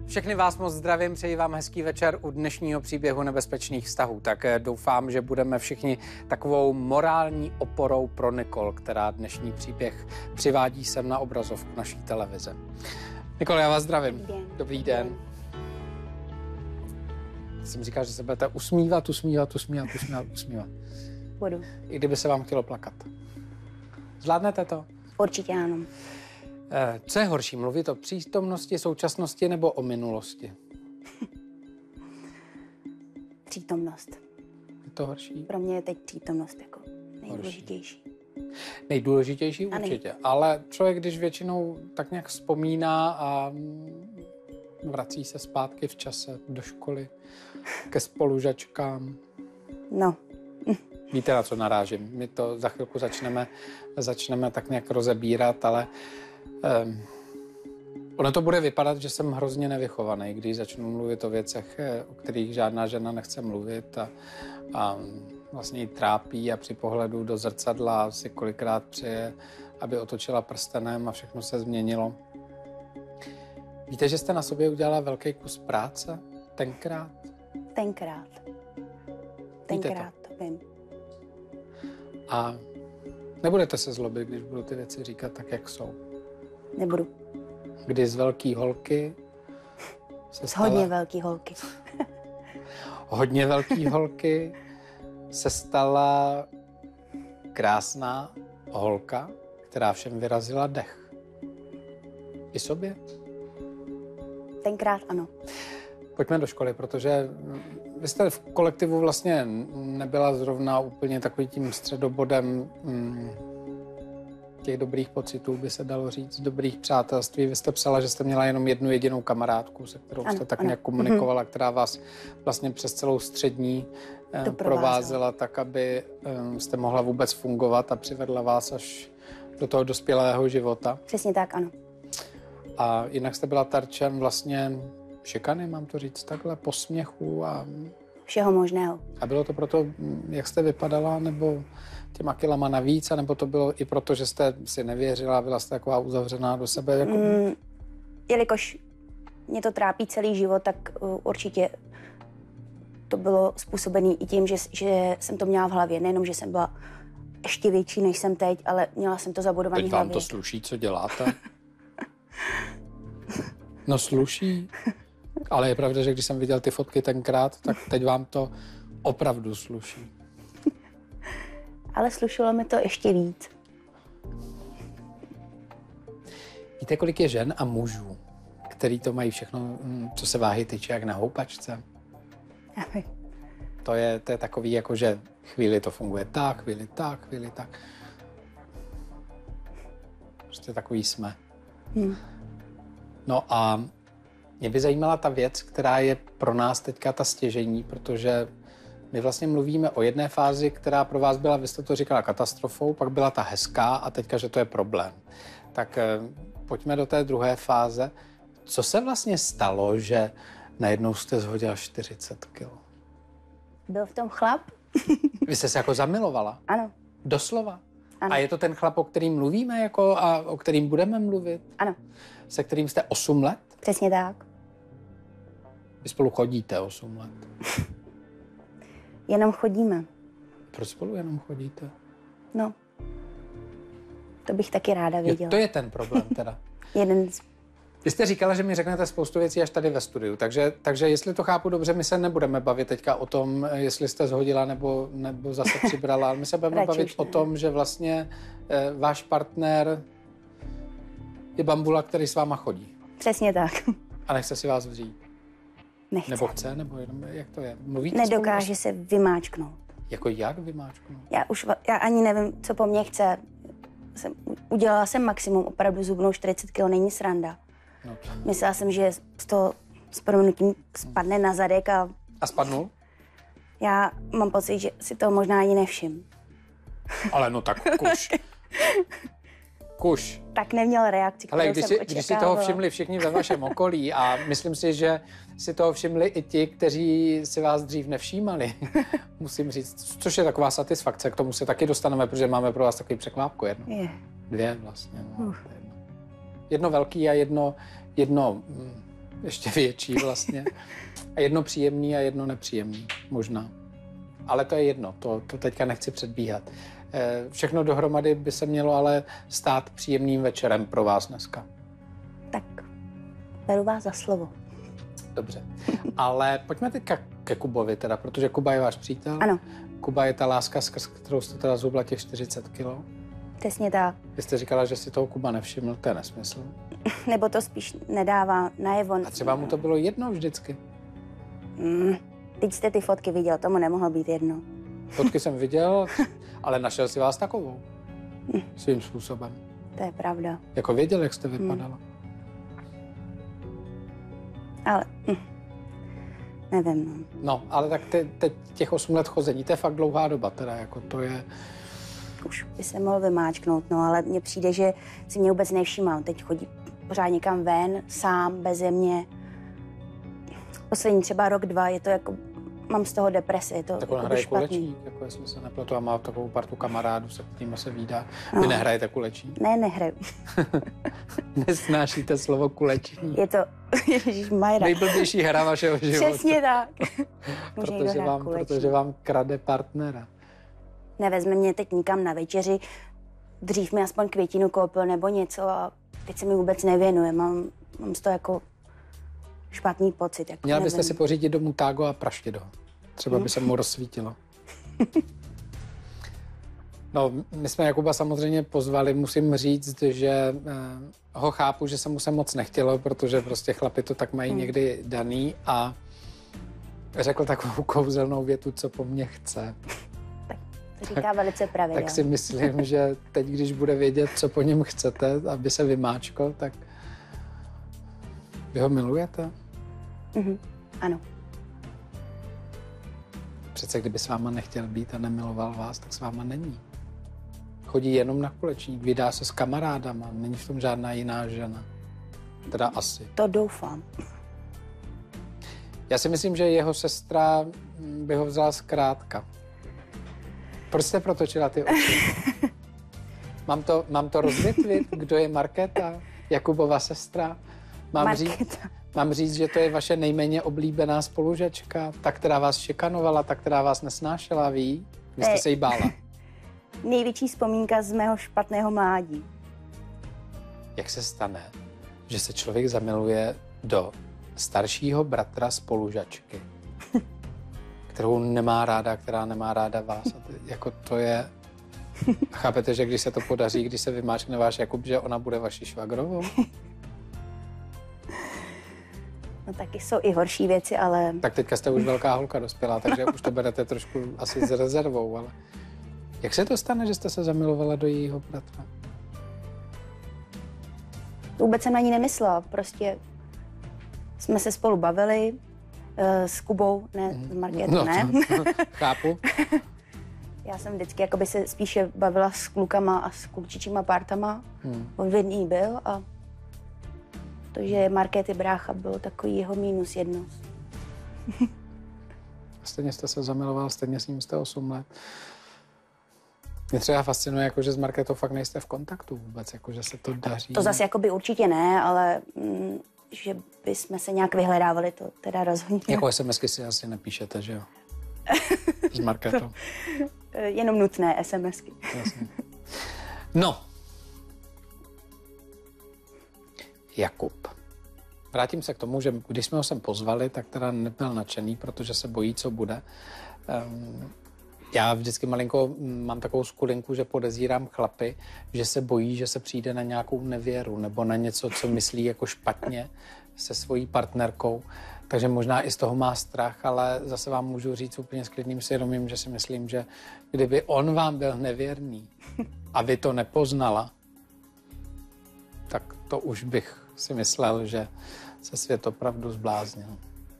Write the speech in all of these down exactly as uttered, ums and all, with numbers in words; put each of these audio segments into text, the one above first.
Všechny vás moc zdravím, přeji vám hezký večer u dnešního příběhu nebezpečných vztahů. Tak doufám, že budeme všichni takovou morální oporou pro Nikol, která dnešní příběh přivádí sem na obrazovku naší televize. Nikol, já vás zdravím. Dobrý den. Dobrý den. Jsem říkal, že se budete usmívat, usmívat, usmívat, usmívat, usmívat. Budu. I kdyby se vám chtělo plakat. Zvládnete to? Určitě ano. Co je horší, mluvit o přítomnosti, současnosti nebo o minulosti? Přítomnost. Je to horší? Pro mě je teď přítomnost jako nejdůležitější. Nejdůležitější A nej... určitě, ale člověk, když většinou tak nějak vzpomíná a vrací se zpátky v čase do školy, ke spolužačkám. No. Víte, na co narážím. My to za chvilku začneme, začneme tak nějak rozebírat, ale um, ono to bude vypadat, že jsem hrozně nevychovaný, když začnu mluvit o věcech, o kterých žádná žena nechce mluvit a, a vlastně ji trápí a při pohledu do zrcadla si kolikrát přeje, aby otočila prstenem a všechno se změnilo. Víte, že jste na sobě udělala velký kus práce tenkrát? Tenkrát. Tenkrát, to? to vím. A nebudete se zlobit, když budu ty věci říkat tak, jak jsou. Nebudu. Kdy z velký holky se Z stala... hodně velký holky. hodně velký holky se stala krásná holka, která všem vyrazila dech. I sobě? Tenkrát ano. Pojďme do školy, protože vy jste v kolektivu vlastně nebyla zrovna úplně takovým tím středobodem mm, těch dobrých pocitů, by se dalo říct, dobrých přátelství. Vy jste psala, že jste měla jenom jednu jedinou kamarádku, se kterou ano, jste tak ano. nějak komunikovala, mm-hmm. která vás vlastně přes celou střední eh, provázela tak, aby eh, jste mohla vůbec fungovat a přivedla vás až do toho dospělého života. Přesně tak, ano. A jinak jste byla terčem vlastně šikany, mám to říct takhle, posměchu a... Všeho možného. A bylo to proto, jak jste vypadala, nebo těma kilama navíc, anebo to bylo i proto, že jste si nevěřila, byla jste taková uzavřená do sebe? Jako... Mm, jelikož mě to trápí celý život, tak uh, určitě to bylo způsobené i tím, že, že jsem to měla v hlavě. Nejenom, že jsem byla ještě větší, než jsem teď, ale měla jsem to zabudovaný v hlavě. Teď vám to sluší, co děláte? No sluší. Ale je pravda, že když jsem viděl ty fotky tenkrát, tak teď vám to opravdu sluší. Ale slušilo mi to ještě víc. Víte, kolik je žen a mužů, který to mají všechno, co se váhy tyče, jak na houpačce? To je, to je takový, jako že chvíli to funguje tak, chvíli tak, chvíli tak. Prostě takový jsme. Hmm. No a mě by zajímala ta věc, která je pro nás teďka ta stěžejní, protože my vlastně mluvíme o jedné fázi, která pro vás byla, vy jste to říkala, katastrofou, pak byla ta hezká a teďka, že to je problém. Tak eh, pojďme do té druhé fáze. Co se vlastně stalo, že najednou jste zhodila čtyřicet kilo? Byl v tom chlap? Vy jste se jako zamilovala? Ano. Doslova? Ano. A je to ten chlap, o kterým mluvíme jako, a o kterým budeme mluvit? Ano. Se kterým jste osm let? Přesně tak. Vy spolu chodíte osm let. Jenom chodíme. Proč spolu jenom chodíte? No. To bych taky ráda věděla. Jo, to je ten problém teda. Jeden z... Vy jste říkala, že mi řeknete spoustu věcí až tady ve studiu, takže, takže jestli to chápu dobře, my se nebudeme bavit teďka o tom, jestli jste zhodila nebo, nebo zase přibrala, ale my se budeme bavit o tom, že vlastně e, váš partner je bambula, který s váma chodí. Přesně tak. A nechce si vás vzít. Nechce. Nebo chce, nebo jenom, jak to je? Mluvíte Nedokáže spolu? se vymáčknout. Jako jak vymáčknout? Já už, já ani nevím, co po mně chce. Jsem, udělala jsem maximum, opravdu zhubnout čtyřicet kilo, není sranda. No. Myslela jsem, že z toho s prominutím spadne na zadek a... A spadnul? Já mám pocit, že si to možná ani nevšim. Ale no tak kuš. Kuš. Tak neměl reakci, kterou Ale když jsem si, když si toho všimli všichni ve vašem okolí a myslím si, že si toho všimli i ti, kteří si vás dřív nevšímali, musím říct, což je taková satisfakce, k tomu se taky dostaneme, protože máme pro vás takový překvápko jedno. Je. Dvě vlastně. No, jedno. jedno velký a jedno, jedno mm, ještě větší vlastně. A jedno příjemný a jedno nepříjemný, možná. Ale to je jedno, to, to teďka nechci předbíhat. Všechno dohromady by se mělo ale stát příjemným večerem pro vás dneska. Tak, beru vás za slovo. Dobře. Ale pojďme teďka ke Kubovi teda, protože Kuba je váš přítel. Ano. Kuba je ta láska, skrz kterou jste teda zhubla těch čtyřicet kilo. Přesně tak. Vy jste říkala, že si toho Kuba nevšiml, to je nesmysl. Nebo to spíš nedává najevo. A třeba mu to bylo jedno vždycky. Mm, teď jste ty fotky viděl, tomu nemohlo být jedno. Fotky jsem viděl, ale našel si vás takovou. Svým způsobem. To je pravda. Jako věděl, jak jste vypadala. Hmm. Ale hm, nevím. No. no, ale tak te, te, těch osm let chození, to je fakt dlouhá doba, teda jako to je... Už by se mohl vymáčknout, no, ale mně přijde, že si mě vůbec nevšímám. Teď chodí pořád někam ven, sám, beze mě. Poslední třeba rok, dva, je to jako... Mám z toho depresi, je to tak jako on hraje špatný. kulečník, jako jestli se nepletu, a má takovou partu kamarádů, se kterými se vídá. Vy no. nehrajete kulečník? Ne, nehraju. Nesnášíte slovo kulečník. Je to, ježišmarja. Nejblbější hra vašeho života. Přesně tak. protože, vám, protože vám krade partnera. Nevezme mě teď nikam na večeři, dřív mi aspoň květinu koupil nebo něco a teď se mi vůbec nevěnuje. Mám, mám z toho jako špatný pocit. Jako Měla byste si pořídit domů tágo a praštit ho. Třeba hmm. by se mu rozsvítilo. No, my jsme Jakuba samozřejmě pozvali, musím říct, že eh, ho chápu, že se mu se moc nechtělo, protože prostě chlapi to tak mají hmm. někdy daný a řekl takovou kouzelnou větu, co po mně chce. To říká velice pravidelně. Tak si myslím, že teď, když bude vědět, co po něm chcete, aby se vymáčkl, tak vy ho milujete? Mm-hmm. Ano. Přece kdyby s váma nechtěl být a nemiloval vás, tak s váma není. Chodí jenom na kulečník, vydá se s kamarádama, není v tom žádná jiná žena. Teda asi. To doufám. Já si myslím, že jeho sestra by ho vzala zkrátka. Proč jste protočila ty oči? Mám to, mám to rozvětvit? Kdo je Markéta? Jakubova sestra? Mám říct, mám říct, že to je vaše nejméně oblíbená spolužačka? Ta, která vás šikanovala, ta, která vás nesnášela, ví? Vy jste se jí bála. Největší vzpomínka z mého špatného mládí. Jak se stane, že se člověk zamiluje do staršího bratra spolužačky, kterou nemá ráda, která nemá ráda vás? A to, jako to je... Chápete, že když se to podaří, když se vymáčkne váš Jakub, že ona bude vaší švagrovou? No taky jsou i horší věci, ale... Tak teďka jste už velká holka dospělá, takže už to berete trošku asi s rezervou, ale... Jak se to stane, že jste se zamilovala do jejího bratra? Vůbec jsem na ní nemyslela, prostě jsme se spolu bavili uh, s Kubou, ne s Markétou, no, ne. To, to, chápu. Já jsem vždycky jakoby se spíše bavila s klukama a s klučičíma partama. Hmm. On v jedný byl a to, že Markéty brácha byl takový jeho mínus jedno. Stejně jste se zamiloval, stejně s ním jste osm let. Mě třeba fascinuje, jako, že s Markétou fakt nejste v kontaktu vůbec, jako, že se to daří. To zase jakoby určitě ne, ale mm, že bychom se nějak vyhledávali, to teda rozhodně. Jako SMSky si asi nepíšete, že jo? S Markétou. Jenom nutné SMSky. Jasně. No. Jakub. Vrátím se k tomu, že když jsme ho sem pozvali, tak teda nebyl nadšený, protože se bojí, co bude. Um, Já vždycky malinko mám takovou skulinku, že podezírám chlapy, že se bojí, že se přijde na nějakou nevěru nebo na něco, co myslí jako špatně se svojí partnerkou. Takže možná i z toho má strach, ale zase vám můžu říct úplně s klidným svědomím, že si myslím, že kdyby on vám byl nevěrný a vy to nepoznala, tak to už bych si myslel, že se svět opravdu zbláznil.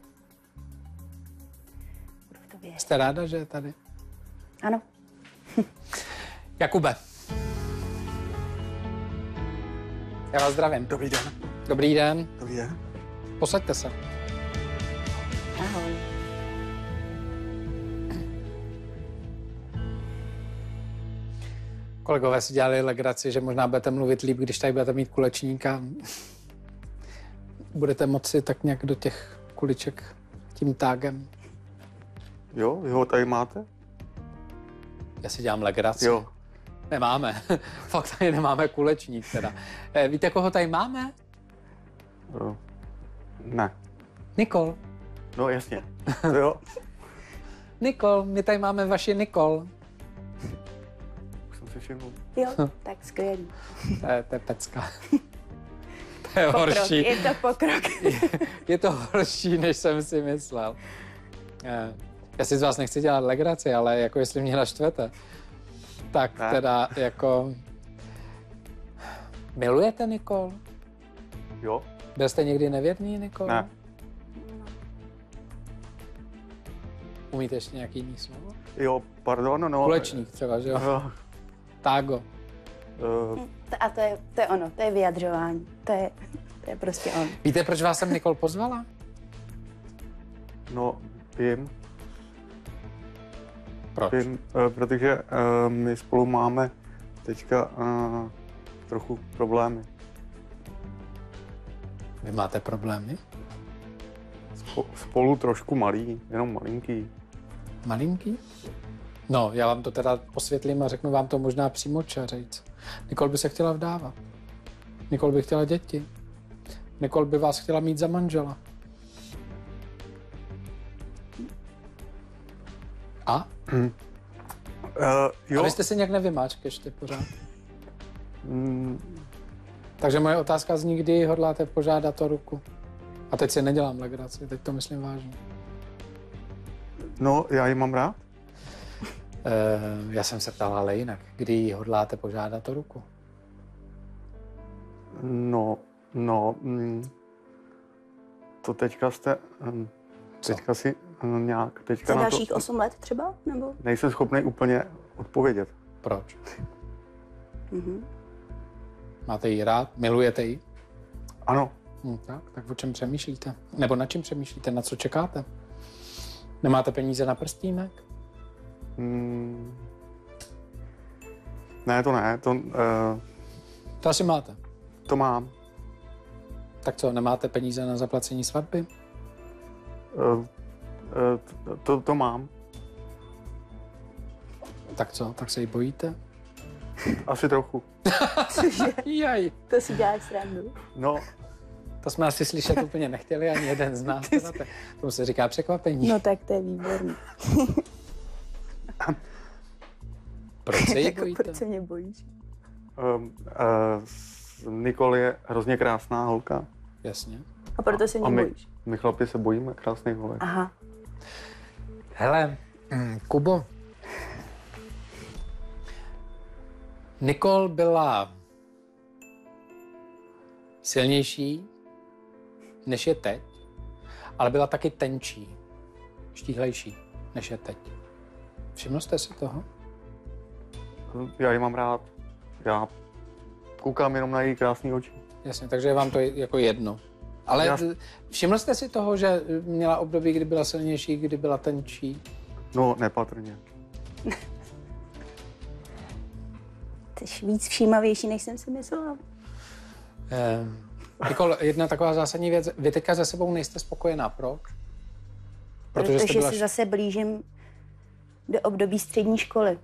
Jste ráda, že je tady? Ano. Jakube. Já vás zdravím. Dobrý den. Dobrý den. Dobrý den. Posaďte se. Ahoj. Kolegové si dělali legraci, že možná budete mluvit líp, když tady budete mít kulečníka. budete moci tak nějak do těch kuliček tím tágem. Jo, vy ho tady máte? Já si dělám legraci. Jo. Nemáme. Fakt tady nemáme kulečník teda. Eh, víte, koho tady máme? jo. Ne. Nikol. No jasně. Jo. Nikol, my tady máme vaši Nikol. Už jsem si všiml. Jo, tak skvělý. To je, to je pecka. To je Pokrok, horší. je to pokrok. Je to horší, než jsem si myslel. Eh, Já si z vás nechci dělat legraci, ale jako jestli mě naštvete, tak Ne. teda jako... Milujete Nikol? Jo. Byl jste někdy nevěrný, Nikol? Ne. Umíte ještě nějaký jiný slovo? Jo, pardon, no. Kulečník třeba, že jo? Jo. Tágo. Uh, A to je, to je ono, to je vyjadřování. To je, to je prostě on. Víte, proč vás jsem Nikol pozvala? no, vím, Proč? vím, uh, protože uh, my spolu máme teďka uh, trochu problémy. Vy máte problémy? Spo, spolu trošku malý, jenom malinký. Malinký? No, já vám to teda osvětlím a řeknu vám to možná přímo čařejc. Nikol by se chtěla vdávat. Nikol by chtěla děti. Nikol by vás chtěla mít za manžela. A? Uh, jo. A vy jste si nějak nevymáčk ještě pořád. Mm, Takže moje otázka zní, kdy hodláte požádat o ruku. A teď si nedělám legraci, teď to myslím vážně. no, já ji mám rád. Uh, já jsem se ptala ale jinak. Kdy ji hodláte požádat o ruku? No, no, mm, to teďka jste, um, teďka si um, nějak, teďka Za na dalších to osm let třeba? Nebo? nejsem schopný úplně odpovědět. Proč? Mhm. Máte ji rád? Milujete ji? Ano, Hm, tak, tak o čem přemýšlíte? Nebo na čem přemýšlíte? Na co čekáte? Nemáte peníze na prstínek? mm, ne, to ne, to, uh, To asi máte. to mám. Tak co, nemáte peníze na zaplacení svatby? Uh, uh, to, to mám. Tak co, tak se jí bojíte? Asi trochu. Jaj. To si děláš srandu. No, To jsme asi slyšet úplně nechtěli, ani jeden z nás. Teda to- Tomu se říká překvapení. No tak to je výborný. Proč se jí Jako, bojíte? proč se mě bojíš? um, uh, Nikol je hrozně krásná holka. Jasně. A proto se A mě my, bojíš? my chlapi se bojíme krásných holek. Aha. Hele, mm, Kubo, Nikol byla silnější, než je teď, ale byla taky tenčí, štíhlejší, než je teď. Všiml jste si toho? Já ji mám rád. Já koukám jenom na její krásné oči. Jasně, takže je vám to jako jedno. Ale Já- všiml jste si toho, že měla období, kdy byla silnější, kdy byla tenčí? No, nepatrně. Ty jsi víc všímavější, než jsem si myslela. Eh, Nikol, jedna taková zásadní věc. Vy teďka se sebou nejste spokojená. Proč? Protože, jste Protože byla si zase blížím do období střední školy.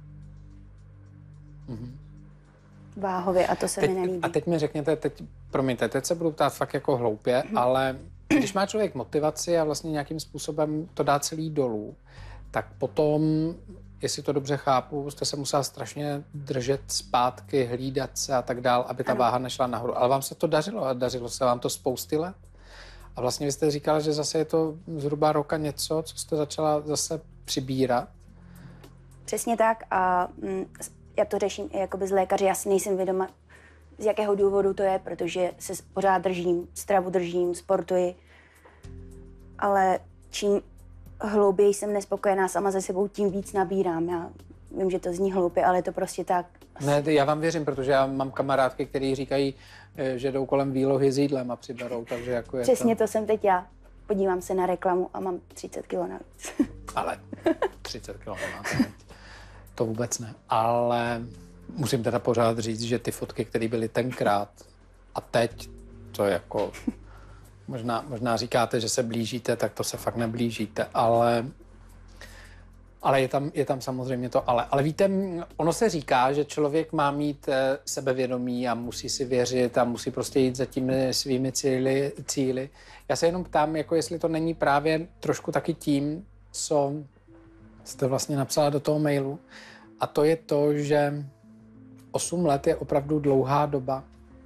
Mhm. Váhově a to se Teď, mi nelíbí. a teď mi řekněte, teď, promiňte, teď se budu ptát fakt jako hloupě, ale když má člověk motivaci a vlastně nějakým způsobem to dá celý dolů, tak potom, jestli to dobře chápu, jste se musela strašně držet zpátky, hlídat se a tak dál, aby ta Ano. váha nešla nahoru. Ale vám se to dařilo a dařilo se vám to spousty let. A vlastně vy jste říkala, že zase je to zhruba roka něco, co jste začala zase přibírat. Přesně tak a mm, já to řeším i jakoby z lékaře. Já si nejsem vědoma, z jakého důvodu to je, protože se pořád držím, stravu držím, sportuji. Ale čím hlouběji jsem nespokojená sama ze sebou, tím víc nabírám. Já vím, že to zní hloupě, ale je to prostě tak. Ne, já vám věřím, protože já mám kamarádky, které říkají, eh, že jdou kolem výlohy s jídlem a přiberou, takže jako je Přesně to... to jsem teď já. Podívám se na reklamu a mám třicet kilo navíc. Ale třicet kilo nemáte, veď. To vůbec ne. Ale musím teda pořád říct, že ty fotky, které byly tenkrát a teď, to je jako... Možná, možná říkáte, že se blížíte, tak to se fakt neblížíte, ale, ale je, tam, je tam samozřejmě to ale. Ale víte, ono se říká, že člověk má mít sebevědomí a musí si věřit a musí prostě jít za těmi svými cíly. cíly. Já se jenom ptám, jako jestli to není právě trošku taky tím, co jste vlastně napsala do toho mailu. A to je to, že osm let je opravdu dlouhá doba.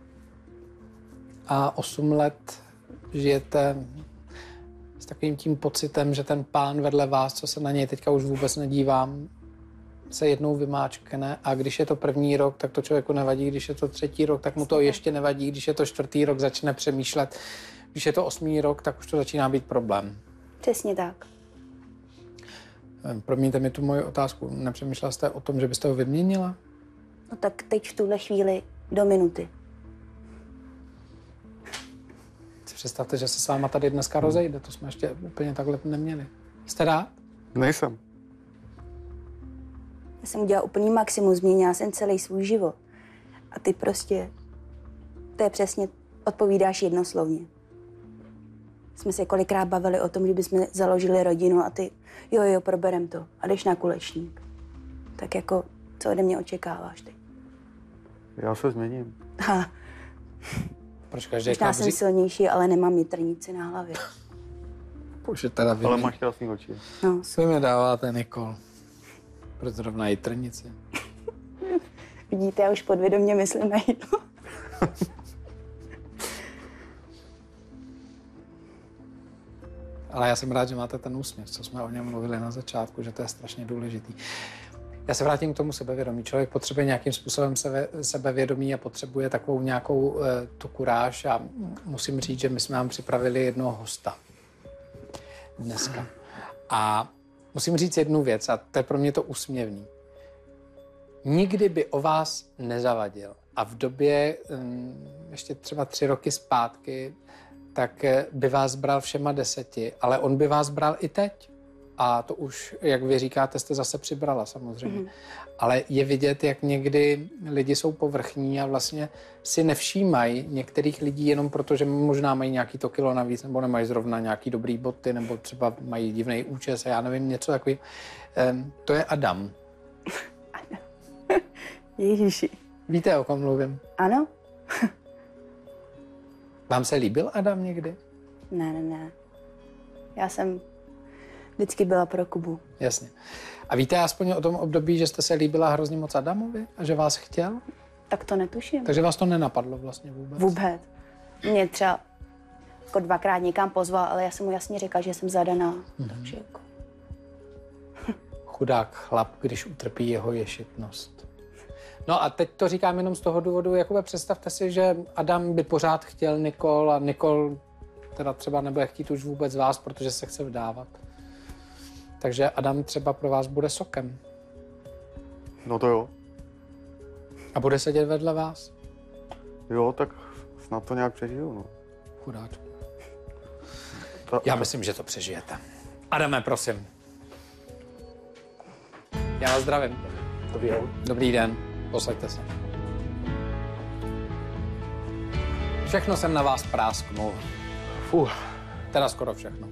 A osm let žijete s takovým tím pocitem, že ten pán vedle vás, co se na něj teďka už vůbec nedívám, se jednou vymáčkne a když je to první rok, tak to člověku nevadí, když je to třetí rok, tak mu to ještě nevadí, když je to čtvrtý rok, začne přemýšlet, když je to osmý rok, tak už to začíná být problém. Přesně tak. Promiňte mi tu moji otázku, nepřemýšlela jste o tom, že byste ho vyměnila? No tak teď v tuhle chvíli do minuty. Si představte, že se s váma tady dneska rozejde, to jsme ještě úplně takhle neměli. Jste rád? Nejsem. Já jsem udělala úplný maximum, změnila jsem celý svůj život. A ty prostě, to je přesně, odpovídáš jednoslovně. Jsme se kolikrát bavili o tom, že bychom založili rodinu a ty, jo, jo, proberem to a jdeš na kulečník. Tak jako, co ode mě očekáváš ty? Já se změním. Ha. Proč každý Možná jsem silnější, ale nemám nitrnici na hlavě. Bože, teda vy Ale mi- máš krásný oči. No, Co mi dáváte, Nikol? Proč zrovna jitrnici? vidíte, já už podvědomě myslím na jídlo. Ale já jsem rád, že máte ten úsměv, co jsme o něm mluvili na začátku, že to je strašně důležitý. Já se vrátím k tomu sebevědomí. Člověk potřebuje nějakým způsobem sebe, sebevědomí a potřebuje takovou nějakou e, tu kuráž a musím říct, že my jsme vám připravili jednoho hosta dneska. A musím říct jednu věc a to je pro mě to úsměvný. Nikdy by o vás nezavadil a v době um, ještě třeba tři roky zpátky tak by vás bral všema deseti, ale on by vás bral i teď. A to už, jak vy říkáte, jste zase přibrala samozřejmě. Mm. Ale je vidět, jak někdy lidi jsou povrchní a vlastně si nevšímají některých lidí jenom proto, že možná mají nějaký to kilo navíc, nebo nemají zrovna nějaký dobrý boty, nebo třeba mají divný účes a já nevím, něco takový. Ehm, to je Adam. Adam. Ježiši. Víte, o kom mluvím? Ano? Vám se líbil Adam někdy? Ne, ne, ne. Já jsem vždycky byla pro Kubu. Jasně. A víte aspoň o tom období, že jste se líbila hrozně moc Adamovi a že vás chtěl? Tak to netuším. Takže vás to nenapadlo vlastně vůbec? Vůbec. Mě třeba jako dvakrát někam pozval, ale já jsem mu jasně řekla, že jsem zadaná. Mm-hmm. Takže jako... Chudák chlap, když utrpí jeho ješitnost. No a teď to říkám jenom z toho důvodu, jakoby představte si, že Adam by pořád chtěl Nikol a Nikol teda třeba nebude chtít už vůbec vás, protože se chce vdávat. Takže Adam třeba pro vás bude sokem. No to jo. A bude sedět vedle vás. Jo, tak snad to nějak přežiju, no. Chudák. Ta... Já myslím, že to přežijete. Adame, prosím. Já vás zdravím. Dobrý den. Dobrý den. Posaďte se. Všechno jsem na vás prásknul. Fuh. Teda skoro všechno.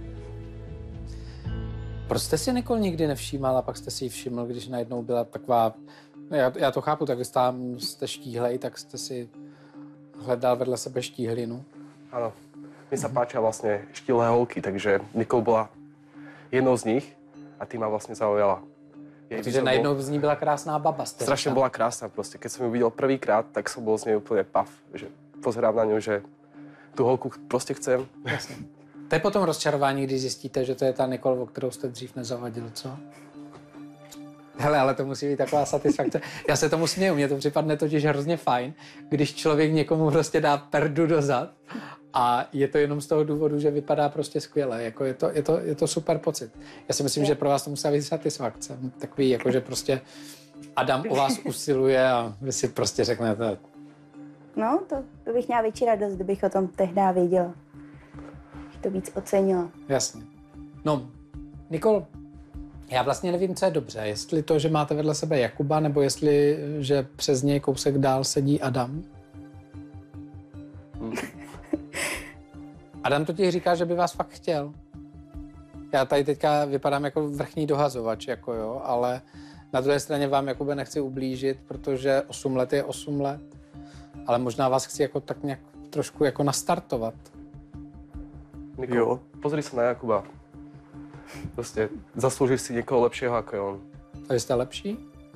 Proč jste si Nikol nikdy nevšímal a pak jste si ji všiml, když najednou byla taková... Já, já to chápu, tak vy jste, jste štíhlej, tak jste si hledal vedle sebe štíhlinu. Áno. Mne sa páčia vlastne štíhlé holky, takže Nikol bola jednou z nich a ty ma vlastne zaujala. Jej Protože najednou z ní byla krásná baba. Strašne bola krásna proste. Keď som ju videl prvýkrát, tak som bol z nej úplne pav. Že pozerám na ňu, že tú holku proste chcem. Jasně. To je potom rozčarování, když zjistíte, že to je ta Nikol, o kterou jste dřív nezavadil, co? Hele, ale to musí být taková satisfakce. Já se tomu směju, mně to připadne totiž hrozně fajn, když člověk někomu prostě dá perdu do zad a je to jenom z toho důvodu, že vypadá prostě skvěle. Jako je, to, je, to, je to super pocit. Já si myslím, že pro vás to musí být satisfakce. Takový, jako že prostě Adam o vás usiluje a vy si prostě řeknete. No, to, to bych měla větší radost, kdybych o tom tehdy věděla. Bych to víc ocenila. Jasně. No, Nikol, já vlastně nevím, co je dobře. Jestli to, že máte vedle sebe Jakuba, nebo jestli, že přes něj kousek dál sedí Adam. Adam totiž říká, že by vás fakt chtěl. Já tady teďka vypadám jako vrchní dohazovač, jako jo, ale na druhé straně vám jakoby nechci ublížit, protože osm let je osm let. Ale možná vás chci jako tak nějak trošku jako nastartovat. Niko, Jo. pozri sa na Jakuba. Proste zaslúžiš si niekoho lepšieho ako je on. A vy jste lepší?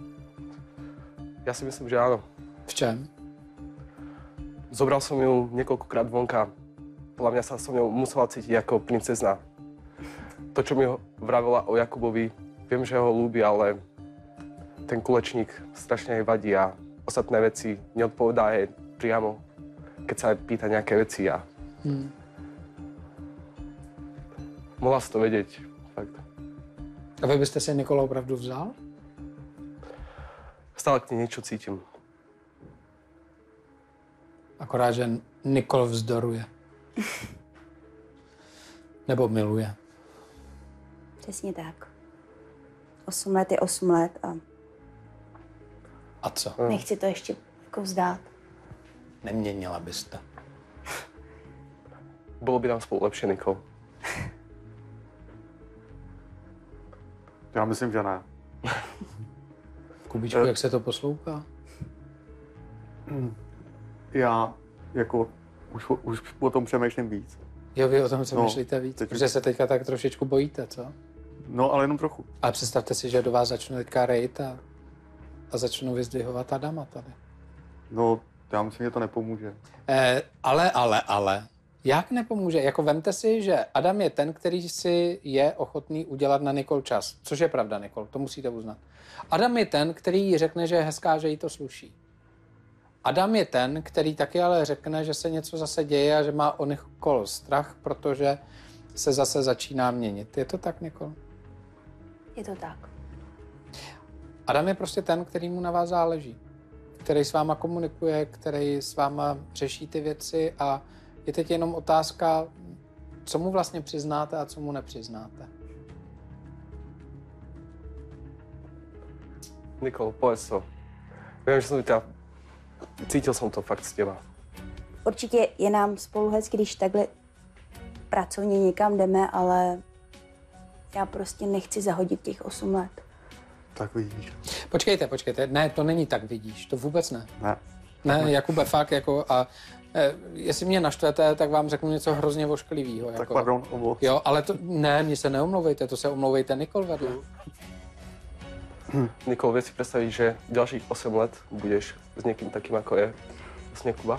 Ja si myslím, že áno. V čem? Zobral som ju niekoľkokrát vonka. Podľa mňa sa so mňou musela cítiť ako princezna. To, čo mi ho vravela o Jakubovi, viem, že ho ľúbi, ale ten kulečník strašne jej vadí a ostatné veci neodpovedá jej priamo, keď sa pýta nejaké veci a Hmm. mohla si to vedieť, fakt. A vy byste si Nikola opravdu vzal? Stále k nej niečo cítim. Akorát, že Nikol vzdoruje. Nebo miluje. Přesně tak. Osm let je osm let a A co? nechci to ještě jako vzdát. Neměnila byste. Bolo by nám spolu lepšie, Nikol. Já myslím, že ne. Kubičku, jak se to poslouchá? Já jako už, už o tom přemýšlím víc. Jo, vy o tom No, přemýšlíte víc, teď- protože se teďka tak trošičku bojíte, co? No, ale jenom trochu. Ale představte si, že do vás začnu teďka rejt a, a začnu vyzdvihovat Adama tady. No, já myslím, že to nepomůže. Eh, ale, ale, ale. Jak nepomůže? Jako vemte si, že Adam je ten, který si je ochotný udělat na Nikol čas. Což je pravda, Nikol, to musíte uznat. Adam je ten, který jí řekne, že je hezká, že jí to sluší. Adam je ten, který taky ale řekne, že se něco zase děje a že má o Nikol strach, protože se zase začíná měnit. Je to tak, Nikol? Je to tak. Adam je prostě ten, který mu na vás záleží. Který s váma komunikuje, který s váma řeší ty věci a je teď jenom otázka, co mu vlastně přiznáte a co mu nepřiznáte. Nikol, povedz to. Viem, že som ťa... Cítil som to fakt z teba. Určitě je nám spolu hezky, když takhle pracovně někam jdeme, ale já prostě nechci zahodit těch osm let. Tak vidíš. Počkejte, počkejte. Ne, to není tak, vidíš. To vůbec ne. Ne. Ne, Jakube, fakt jako a e, jestli mě naštvete, tak vám řeknu něco hrozně vošklivýho. Tak Jako. pardon, omlouvám. Jo, ale to, ne, mě se neomlouvejte, to se omlouvejte Nikol vedle. Nikol, vieš si predstaviť, že ďalších osem let budeš s niekým takým, ako je vlastne Kuba?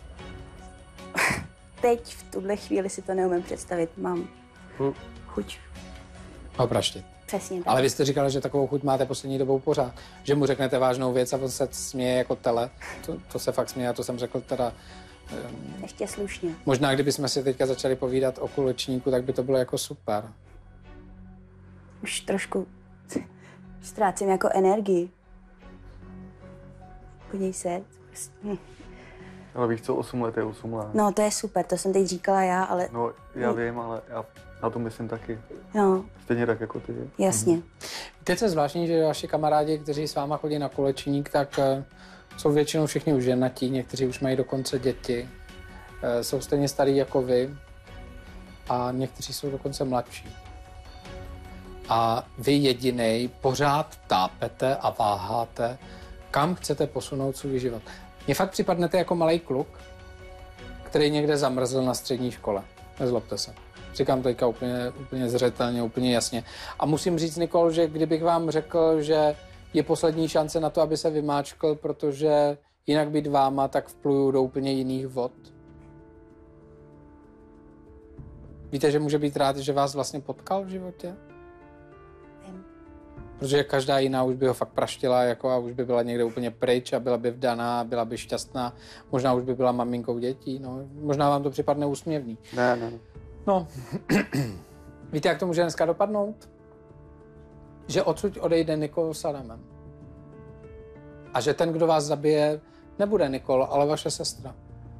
Teď v tuhle chvíli si to neumím představit. Mám Hm. chuť. Opraštit. Přesně tak. Ale vy jste říkali, že takovou chuť máte poslední dobou pořád. Že mu řeknete vážnou věc a on se směje jako tele. To, to se fakt směje a to jsem řekl teda... Um, Ještě slušně. možná kdybychom si teďka začali povídat o kulečníku, tak by to bylo jako super. Už trošku ztrácím jako energii. Podívej se. Hm. Ale víš co, osm let je osm let. No, to je super, to jsem teď říkala já, ale No, já vím, ale já na to myslím taky. no, Stejně tak jako ty. jasně. Teď je zvláštní, že vaši kamarádi, kteří s váma chodí na kulečník, tak uh, jsou většinou všichni už ženatí, někteří už mají dokonce děti. Uh, jsou stejně starý jako vy a někteří jsou dokonce mladší. A vy jedinej pořád tápete a váháte, kam chcete posunout svůj život. Mně fakt připadnete jako malej kluk, který někde zamrzl na střední škole. Nezlobte se. Říkám to teďka úplně, úplně zřetelně, úplně jasně. A musím říct, Nikol, že kdybych vám řekl, že je poslední šance na to, aby se vymáčkl, protože jinak být váma, tak vpluju do úplně jiných vod. Víte, že může být rád, že vás vlastně potkal v životě? Vím. Protože každá jiná už by ho fakt praštila jako a už by byla někde úplně pryč a byla by vdaná, byla by šťastná. Možná už by byla maminkou dětí. No, možná vám to připadne úsměvný. Ne, ne, ne. No, víte, jak to může dneska dopadnout? Že odsud odejde Nikol s Adamem. A že ten, kdo vás zabije, nebude Nikol, ale vaše sestra.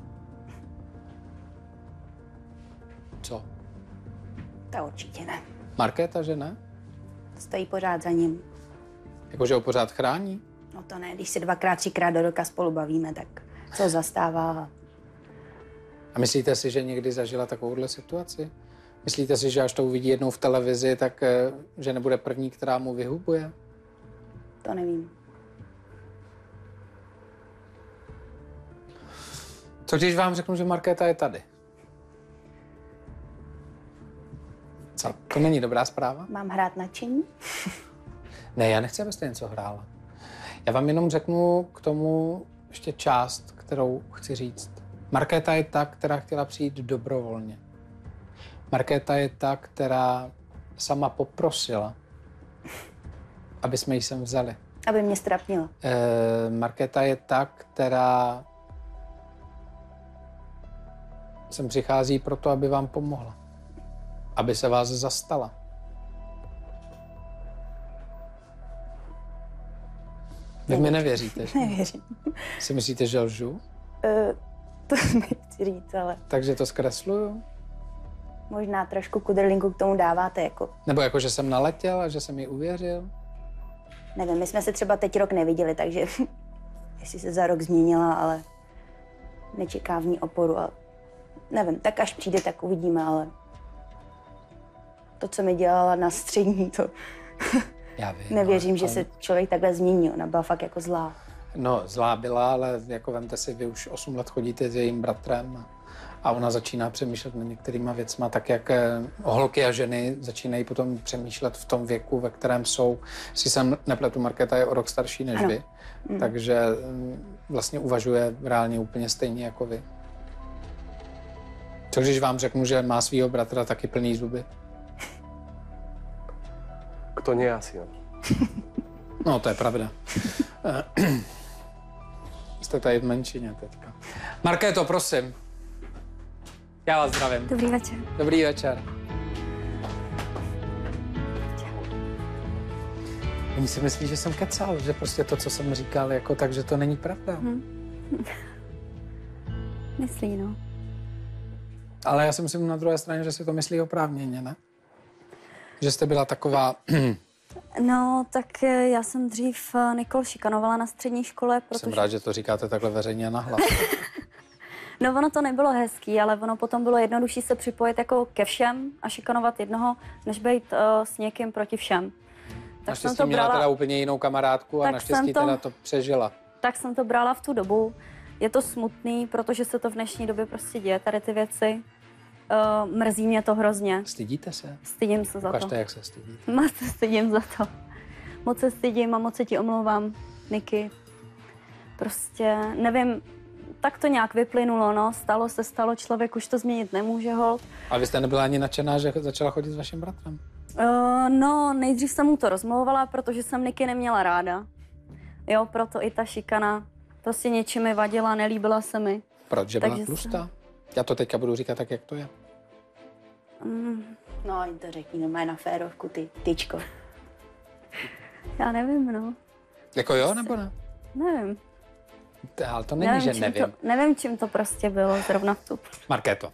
Co? To určitě ne. Markéta, že ne? Stojí pořád za ním. Jakože ho pořád chrání? No to ne, když se dvakrát, třikrát do roka spolu bavíme, tak co zastává. A myslíte si, že někdy zažila takovouhle situaci? Myslíte si, že až to uvidí jednou v televizi, tak že nebude první, která mu vyhubuje? To nevím. Co když vám řeknu, že Markéta je tady? Co? To není dobrá zpráva? Mám hrát nadšení? Ne, já nechci, abyste něco hrála. Já vám jenom řeknu k tomu ještě část, kterou chci říct. Markéta je ta, která chtěla přijít dobrovolně. Markéta je ta, která sama poprosila, aby jsme ji sem vzali. Aby mě strapnila. E, Markéta je ta, která sem přichází proto, aby vám pomohla. Aby se vás zastala. Vy mi nevěříte, že? Nevěřím. Si myslíte, že lžu? Uh, to nechci říct, ale Takže to zkresluju? možná trošku kudrlinku k tomu dáváte, jako. Nebo jako, že jsem naletěl a že jsem jí uvěřil? Nevím, my jsme se třeba teď rok neviděli, takže jestli se za rok změnila, ale nečeká v ní oporu. A nevím, tak až přijde, tak uvidíme, ale to, co mi dělala na střední, to Já vím. nevěřím, ale, že se člověk takhle změní. Ona byla fakt jako zlá. No, zlá byla, ale jako vemte si, vy už osm let chodíte s jejím bratrem a, a ona začíná přemýšlet nad některýma věcma, tak jak eh, holky a ženy začínají potom přemýšlet v tom věku, ve kterém jsou. Si jsem nepletu, Markéta je o rok starší než ano. vy, mm. takže mm, vlastně uvažuje reálně úplně stejně jako vy. Co když vám řeknu, že má svýho bratra taky plný zuby? To nie asi, no. No, to je pravda. Jste tady v menšině teďka. Markéto, prosím. Já vás zdravím. Dobrý večer. Dobrý večer. Oni si myslí, že jsem kecal, že prostě to, co jsem říkal, jako tak, že to není pravda. Hmm. Myslí, no. Ale já si myslím na druhé straně, že si to myslí oprávněně, ne? Že jste byla taková... No, tak já jsem dřív Nikol šikanovala na střední škole, protože... Jsem rád, že to říkáte takhle veřejně nahlas. No, ono to nebylo hezký, ale ono potom bylo jednodušší se připojit jako ke všem a šikanovat jednoho, než být uh, s někým proti všem. Tak Naštěstí jsem to měla brala... teda úplně jinou kamarádku a Tak naštěstí jsem to- teda to přežila. Tak jsem to brala v tu dobu. Je to smutný, protože se to v dnešní době prostě děje, tady ty věci. Uh, mrzí mě to hrozně. Stydíte se? Stydím se za Ukažte, to. jak se stydíte. Moc se stydím za to. Moc se stydím a moc se ti omlouvám, Niky. Prostě nevím, tak to nějak vyplynulo, no. Stalo se, stalo, člověk už to změnit nemůže, holt. A vy jste nebyla ani nadšená, že začala chodit s vaším bratrem? Uh, no, nejdřív jsem mu to rozmlouvala, protože jsem Niky neměla ráda. Jo, proto i ta šikana. Prostě něčím mi vadila, nelíbila se mi. Proč, že byla Takže tlustá? Já to teďka budu říkat tak, jak to je. Mm, no, jen to řekni, no, má na férovku, ty, tyčko. Já nevím, no. Jako jo, nebo ne? Nevím. To- Ale to není, nevím, že čím nevím. To, nevím, čím to prostě bylo zrovna v tu. Markéto,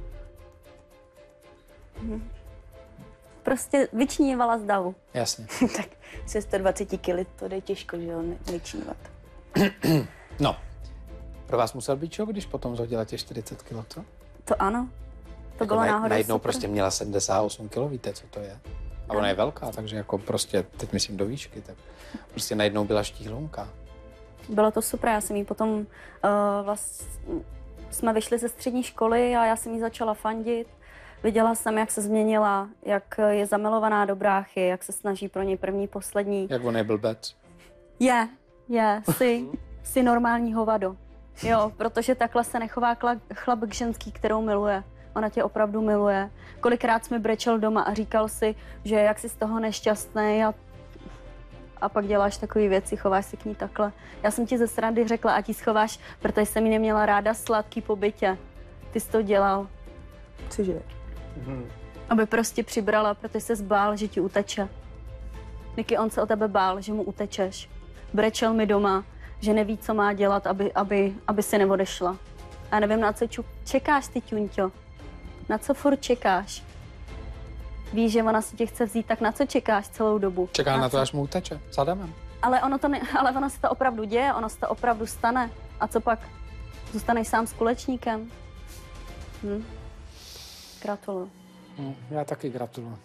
Prostě vyčnívala z davu. jasně. Tak se sto dvacet kily to jde těžko, že jo, ne- vyčnívat. No, pro vás musel být šok, když potom zhodila těch čtyřicet kilo, co? To ano. To Jako bylo naj- náhodou Najednou super. prostě měla sedmdesát osm kilo, víte, co to je? A ona je velká, takže jako prostě, teď myslím do výšky, tak prostě najednou byla štíhlonka. Bylo to super, já jsem jí potom uh, vlastně, jsme vyšli ze střední školy a já jsem jí začala fandit. Viděla jsem, jak se změnila, jak je zamilovaná do bráchy, jak se snaží pro něj první, poslední. Jak on je blbec. Je, je, jsi, jsi normální hovado. Jo, protože takhle se nechová kla- chlap k ženský, kterou miluje. Ona tě opravdu miluje. Kolikrát jsi mi brečel doma a říkal si, že jak jsi z toho nešťastný a, a pak děláš takové věci, chováš se k ní takhle. Já jsem ti ze srandy řekla, ať jí schováš, protože jsem jí neměla ráda sladký po bytě. Ty jsi to dělal. Cože? Mhm. Aby prostě přibrala, protože se zbál, že ti uteče. Niky, on se o tebe bál, že mu utečeš. Brečel mi doma, že neví, co má dělat, aby, aby, aby si neodešla. A nevím, na co ču- čekáš, ty ťunťo. Na co furt čekáš? Víš, že ona si tě chce vzít, tak na co čekáš celou dobu? Čeká na to, co? až mu uteče. S Adamem. Ale ono, to ne, ale ono se to opravdu děje, ono se to opravdu stane. A co pak? Zůstaneš sám s kulečníkem? Hm. Gratuluju. No, já taky gratuluju.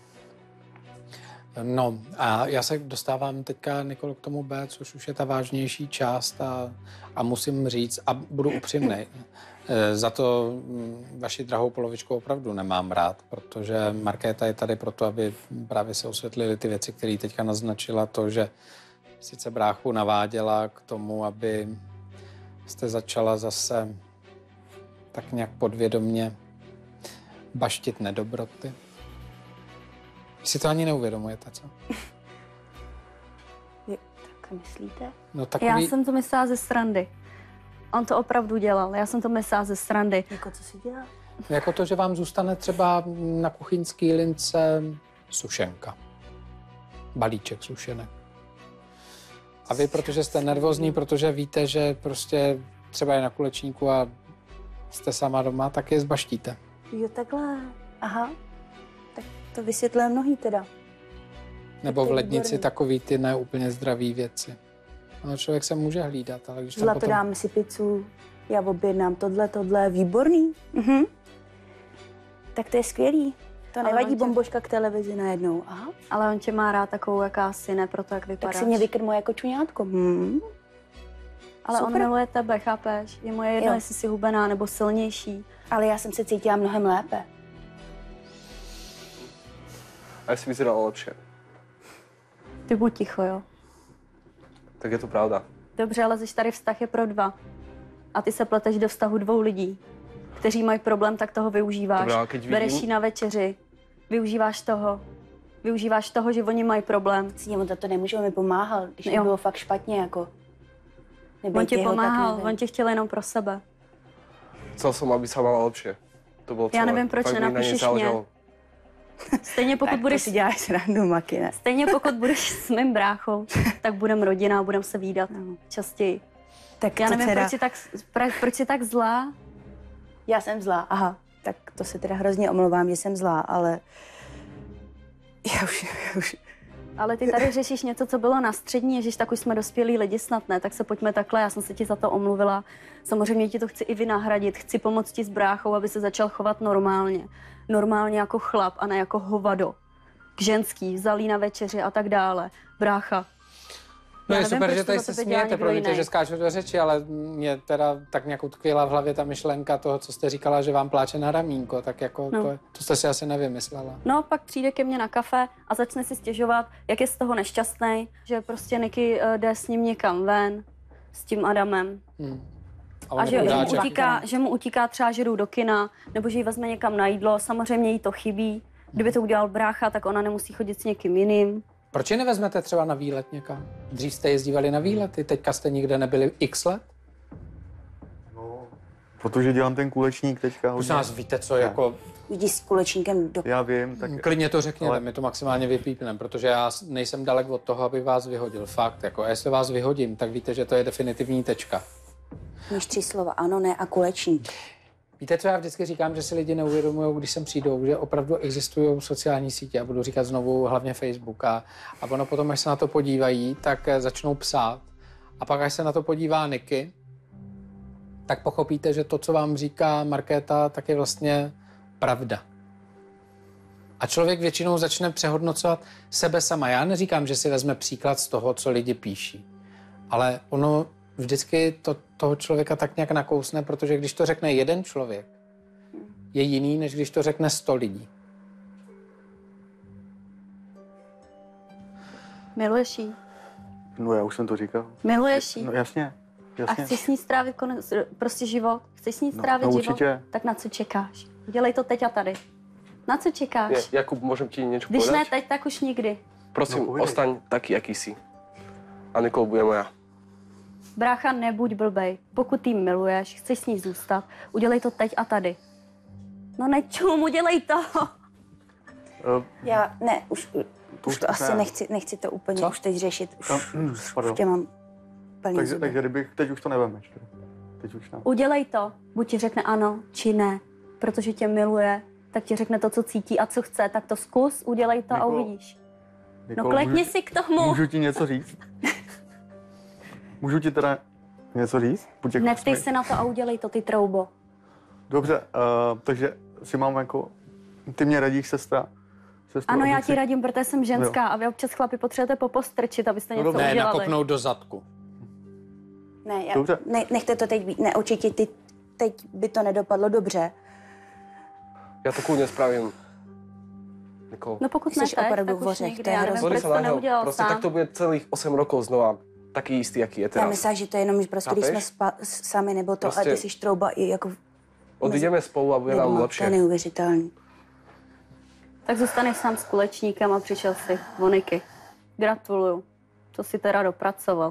No a já se dostávám teďka, Nikolo, k tomu B, což už je ta vážnější část a, a musím říct, a budu upřímný, za to vaši drahou polovičku opravdu nemám rád, protože Markéta je tady proto, aby právě se osvětlily ty věci, které teďka naznačila, to, že sice bráchu naváděla k tomu, aby jste začala zase tak nějak podvědomně baštit nedobroty. Vy si to ani neuvědomujete, co? Je, tak myslíte? No, takový... Já jsem to myslela ze srandy. On to opravdu dělal, já jsem to myslela ze srandy. Jako co si dělá? Jako to, že vám zůstane třeba na kuchyňský lince sušenka. Balíček sušenek. A vy, protože jste nervózní, protože víte, že prostě třeba je na kulečníku a jste sama doma, tak je zbaštíte. Jo, takhle. Aha. Tak to vysvětluje mnohý teda. Nebo v to lednici výborný. takový ty neúplně zdravý věci. No, člověk se může hlídat, ale když tam Zlato, potom... dáme si pizzu, já objednám tohle, tohle, výborný. Mhm. Tak to je skvělý. To Ale nevadí on tě- bomboška k televizi najednou. Aha. Ale on tě má rád takovou, jaká jsi, ne proto, jak Tak vypadáš. si mě vykrmo jako čuňátko. Hmm. Ale on Super. miluje tebe, chápeš? Je mu jedno, Jo. jestli jsi hubená nebo silnější. Ale já jsem se cítila mnohem lépe. Aj si vyzerala lepšie. Ty buď ticho, jo. Tak je to pravda. Dobře, ale jsi tady vztah je pro dva. A ty se pleteš do vztahu dvou lidí, kteří mají problém, tak toho využíváš. Dobrá, keď vidím- Bereš jí na večeři, využíváš toho. Využíváš toho, že oni mají problém. S ním to nemůže, on mi pomáhal, když mi Jo. bylo fakt špatně, jako. Nebejt On ti jeho, tak pomáhal, nevím. on tě chtěl jenom pro sebe. Chcel som, aby sa mala lepšie. To bolo Já celé. nevím, proč Fakt mi na nej nenapíšeš záležalo. Stejně pokud Tak budeš to si děláš srandu, Maky, ne? Stejně pokud budeš s mým bráchou, tak budeme rodina a budeme se vídat častěji. Tak Já to nevím, teda... proč jsi, tak, pro- proč jsi tak zlá. Já jsem zlá, aha. Tak to se teda hrozně omlouvám, že jsem zlá, ale... Já už, já už... Ale ty tady řešíš něco, co bylo na střední, ježiš, tak už jsme dospělí lidi snad, ne? Tak se pojďme takhle, já jsem se ti za to omluvila. Samozřejmě ti to chci i vynahradit, chci pomoct ti s bráchou, aby se začal chovat normálně. Normálně jako chlap a ne jako hovado. K ženský, vzalí na večeři a tak dále. Brácha. No Já je nevím, super, proč že to tady za se tebe dělá smějete, někdo promiňte, jiný. že skáču do řeči, ale mě teda tak nějak utkvěla v hlavě ta myšlenka toho, co jste říkala, že vám pláče na ramínko, tak jako No. to, je- to jste si asi nevymyslela. No, pak přijde ke mně na kafe a začne si stěžovat, jak je z toho nešťastný, že prostě Niky uh, jde s ním někam ven, s tím Adamem. Hmm. A on že, je že, mu chudáček. utíká, že mu utíká třeba, že jdou do kina, nebo že ji vezme někam na jídlo. Samozřejmě jí to chybí. Kdyby to udělal brácha, tak ona nemusí chodit s někým jiným. Proč je nevezmete třeba na výlet někam? Dřív jste jezdívali na výlety, teďka jste nikde nebyli x let? No, protože dělám ten kulečník teďka. Prosím hodně. nás, víte co, jako Jdi s kulečníkem do... Já vím, tak klidně to řekněte, Ale- my to maximálně vypípneme, protože já s- nejsem dalek od toho, aby vás vyhodil. Fakt, jako a jestli vás vyhodím, tak víte, že to je definitivní tečka. Máš tři slova, ano, ne a kulečník. Víte, co já vždycky říkám, že si lidi neuvědomují, když sem přijdou, že opravdu existují sociální sítě, a budu říkat znovu hlavně Facebook, a, a ono potom, až se na to podívají, tak eh, začnou psát. A pak, až se na to podívá Niky, tak pochopíte, že to, co vám říká Markéta, tak je vlastně pravda. A člověk většinou začne přehodnocovat sebe sama. Já neříkám, že si vezme příklad z toho, co lidi píší, ale ono vždycky to, toho člověka tak nějak nakousne, protože když to řekne jeden člověk, je jiný, než když to řekne sto lidí. Miluješ jí? no já už jsem to říkal. Miluješ jí? No jasně, A jasně. chceš s ní strávit konec, prostě život? Chceš s ní No, strávit no, život? určitě. Tak na co čekáš? Udělej to teď a tady. Na co čekáš? Je, Jakub, môžem ti niečo Když ne povedať? teď, tak už nikdy. Prosím, No, povedej. ostaň taký, aký si. A Nikol bude moja. Brácha, nebuď blbej. Pokud jí miluješ, chceš s ní zůstat, udělej to teď a tady. No nečum, udělej to. Uh, Já, ne, už, To už už to asi ne. nechci, nechci to úplně Co? už teď řešit. Už, Tam- už, pardon. už tě mám plný takže, zuby. takže kdybych, teď už to nevemeš. teda. Teď už ne. Udělej to. Buď ti řekne ano, či ne. Protože tě miluje, tak ti řekne to, co cítí a co chce. Tak to zkus, udělej to a Nikolo, uvidíš. No Nikolo, klekni můžu, si k tomu. můžu ti něco říct? Můžu ti teda něco říct? Buď jako Neptej jsme- se na to a udělej to, ty troubo. Dobře, uh, takže si mám jako, ty mě radíš, sestra? Sestru, Ano, já si... ti radím, protože jsem ženská Jo. a vy občas chlapi potřebujete popostrčit, abyste No něco dobře. Ne, udělali. nakopnout do zadku. Ne, já, Dobře. ne, nechte to teď být. Ne, určitě ty, teď by to nedopadlo dobře. Ja to kľudne spravím. Nikol. No pokud Jsi ne teď, opravdu tak už vořech, nikdy. to je Já nevím, hrozný. proč Pozri sa to na neho. neudělal Proste sám. takto bude celých osem rokov znova taký istý, aký je Já teraz. myslím, že to je jenom prostě, když jsme Chápeš? spa, s- sami, nebo to, Prostě- ale ty jsi štrouba i jako Odídeme spolu a bude nám lidma. To je lepšie. neuvěřitelný. Tak zůstaneš sám s kulečníkem a přišel si Moniky. Gratuluju. To si teda dopracoval.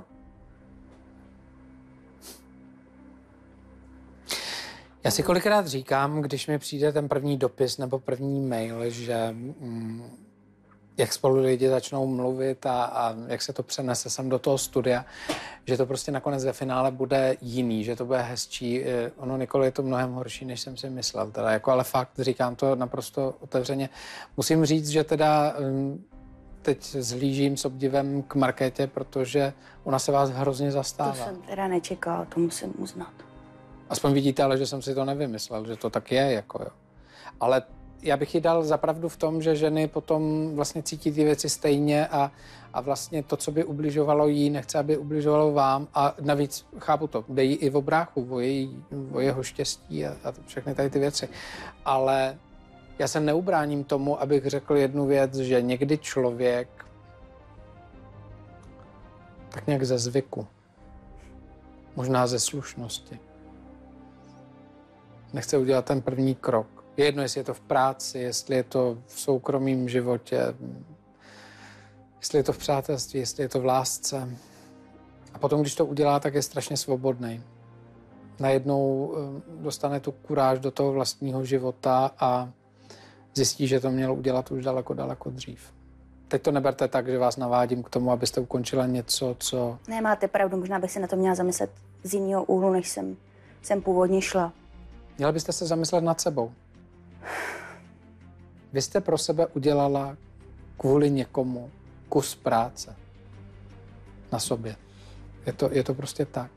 Já si kolikrát říkám, když mi přijde ten první dopis nebo první mail, že mm, jak spolu lidi začnou mluvit a, a jak se to přenese sem do toho studia, že to prostě nakonec ve finále bude jiný, že to bude hezčí. Eh, Ono, Nikol, je to mnohem horší, než jsem si myslel. Teda, jako, ale fakt, říkám to naprosto otevřeně. Musím říct, že teda mm, teď zhlížím s obdivem k Markétě, protože ona se vás hrozně zastává. To jsem teda nečekala, to musím uznat. Aspoň vidíte, ale že jsem si to nevymyslel, že to tak je, jako jo. Ale já bych jí dal zapravdu v tom, že ženy potom vlastně cítí ty věci stejně a, a vlastně to, co by ubližovalo jí, nechce, aby ubližovalo vám. A navíc, chápu to, jde jí i o bráchu, o, její, o jeho štěstí a, a všechny tady ty věci. Ale já se neubráním tomu, abych řekl jednu věc, že někdy člověk tak nějak ze zvyku, možná ze slušnosti, nechce udělat ten první krok. Je jedno, jestli je to v práci, jestli je to v soukromém životě, jestli je to v přátelství, jestli je to v lásce. A potom, když to udělá, tak je strašně svobodný. Najednou dostane tu kuráž do toho vlastního života a zjistí, že to mělo udělat už daleko, daleko dřív. Teď to neberte tak, že vás navádím k tomu, abyste ukončila něco, co... Ne, máte pravdu, možná bych si na to měla zamyslet z jiného úhlu, než jsem, jsem původně šla. Měla byste se zamyslet nad sebou. Vy jste pro sebe udělala kvůli někomu kus práce na sobě. Je to, je to prostě tak.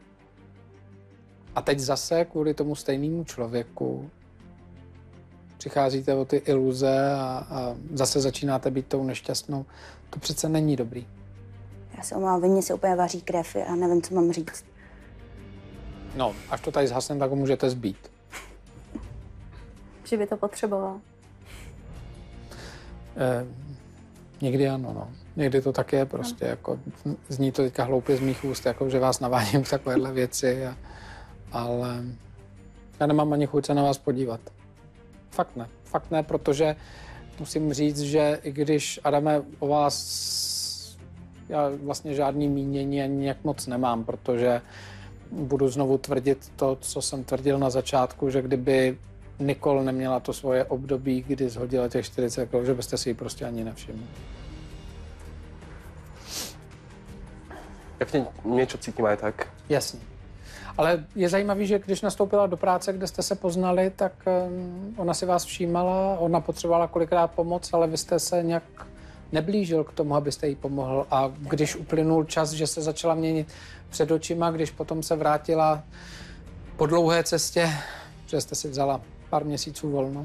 A teď zase kvůli tomu stejnému člověku přicházíte o ty iluze a, a zase začínáte být tou nešťastnou. To přece není dobrý. Já se omlouvám, ve mně se úplně vaří krev a nevím, co mám říct. No, až to tady zhasne, tak ho můžete zbít. Že by to potřeboval. Eh, někdy ano, no. Někdy to tak je prostě, jako, zní to teďka hloupě z mých úst, jako, že vás navádím k takovéhle věci, a, ale já nemám ani chuť se na vás podívat. Fakt ne, fakt ne, protože musím říct, že i když, Adame, o vás já vlastně žádný mínění ani nějak moc nemám, protože budu znovu tvrdit to, co jsem tvrdil na začátku, že kdyby Nikol neměla to svoje období, kdy zhodila těch čtyřicet kilo, že byste si ji prostě ani nevšimli. Ja v nej niečo cítim aj tak. Jasně. Ale je zajímavý, že když nastoupila do práce, kde jste se poznali, tak um, ona si vás všímala, ona potřebovala kolikrát pomoc, ale vy jste se nějak neblížil k tomu, abyste jí pomohl. A když uplynul čas, že se začala měnit před očima, když potom se vrátila po dlouhé cestě, že jste si vzala pár měsíců volno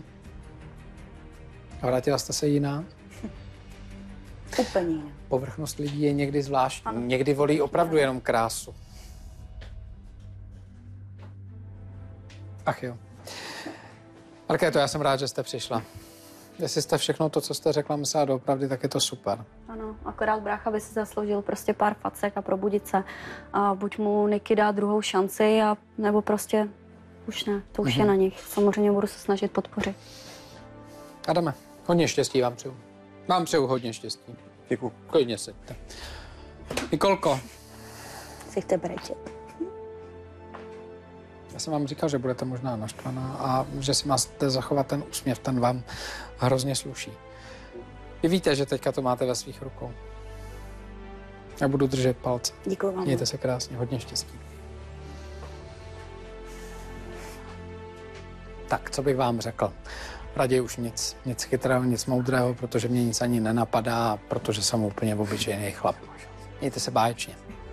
a vrátila jste se jiná. Úplně jinak. Povrchnost lidí je někdy zvláštní. Někdy volí opravdu jenom krásu. Ach jo. Markéto, já jsem rád, že jste přišla. Jestli jste všechno to, co jste řekla, myslela doopravdy, tak je to super. Ano, akorát brácha by si zasloužil prostě pár facek a probudit se. A buď mu Niky dá druhou šanci, a nebo prostě už ne, to už mm-hmm. je na nich. Samozřejmě budu se snažit podpořit. Adame, hodně štěstí vám přeju. Vám přeju hodně štěstí. Děkuji. Klidně seďte. Nikolko, Si chce brečet. já jsem vám říkal, že budete možná naštvaná a že si máte zachovat ten úsměv, ten vám hrozně sluší. Vy víte, že teďka to máte ve svých rukou. Já budu držet palce. Děkuji vám. Mějte se krásně, hodně štěstí. Tak, co bych vám řekl? Raději už nic, nic chytrého, nic moudrého, protože mě nic ani nenapadá, protože jsem úplně obyčejný chlap. Mějte se báječně.